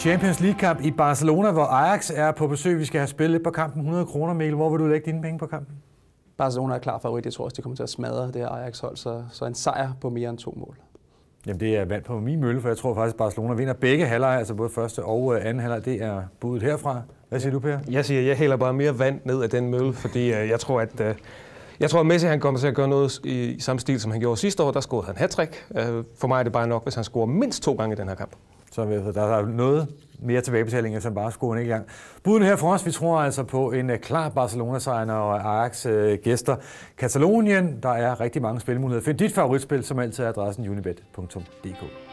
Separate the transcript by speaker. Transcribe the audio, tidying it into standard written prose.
Speaker 1: Champions League-kamp i Barcelona, hvor Ajax er på besøg. Vi skal have spillet lidt på kampen. 100 kroner, Mikkel. Hvor vil du lægge dine penge på kampen?
Speaker 2: Barcelona er klar favorit. Jeg tror også, de kommer til at smadre det her Ajax-hold, så en sejr på mere end 2 mål.
Speaker 1: Jamen, det er vand på min mølle, for jeg tror faktisk, at Barcelona vinder begge halvleje, altså både første og anden halvleg. Det er budet herfra. Hvad siger du, Per?
Speaker 3: Jeg siger, at jeg hælder bare mere vand ned af den mølle, fordi jeg tror, at Messi han kommer til at gøre noget i samme stil, som han gjorde sidste år. Der scorede han hat-trick. For mig er det bare nok, hvis han scorer mindst 2 gange i den her kamp.
Speaker 1: Så der er noget mere tilbagebetaling, end bare scorer en gang. Buden her for os, vi tror altså på en klar Barcelona-sejr og Ajax gæster Katalonien. Der er rigtig mange spilmuligheder. Find dit favoritspil, som altid er adressen unibet.dk.